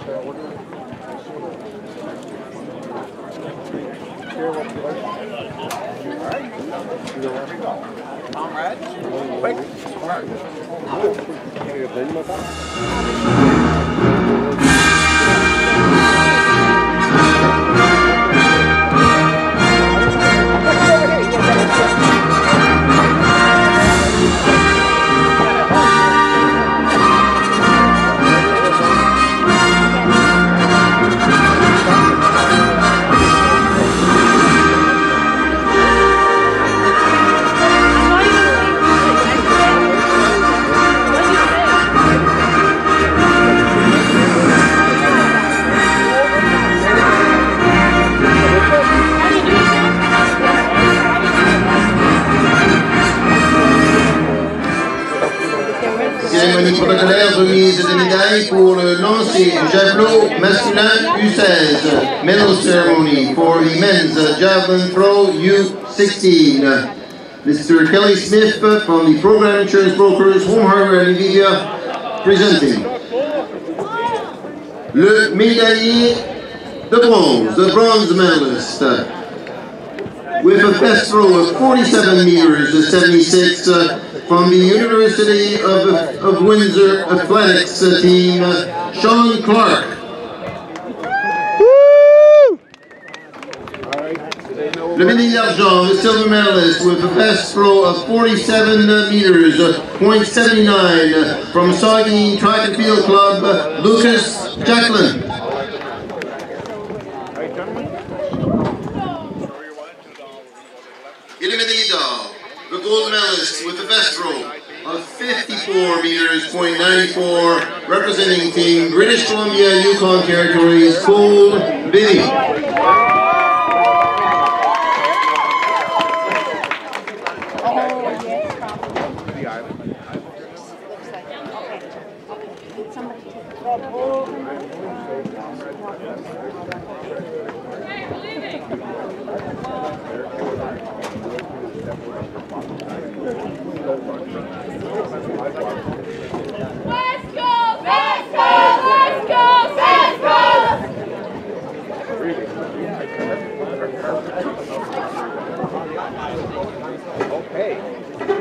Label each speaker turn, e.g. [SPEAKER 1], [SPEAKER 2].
[SPEAKER 1] Comrade, quick, smart.
[SPEAKER 2] Cérémonie protocolaire remise de médailles pour le lancer du javelot masculin U16. Medal ceremony for the men's javelin throw U16. Mr. Kelly Smith from the Program Insurance Brokers, Home Hardware and Nvidia, presenting. Le médaillé de bronze, the bronze medalist, with a best throw of 47 meters, 76, from the University of Windsor Athletics team, Sean Clark. Le médaille d'argent, the silver medalist, with a best throw of 47 meters, .79, from Saugeen Track and Field Club, Lucas Javelin. Et le médaille d'or, the gold medalist with the best throw of 54 meters, .94, representing Team British Columbia, Yukon Territories, Cole Biddy.
[SPEAKER 1] Okay.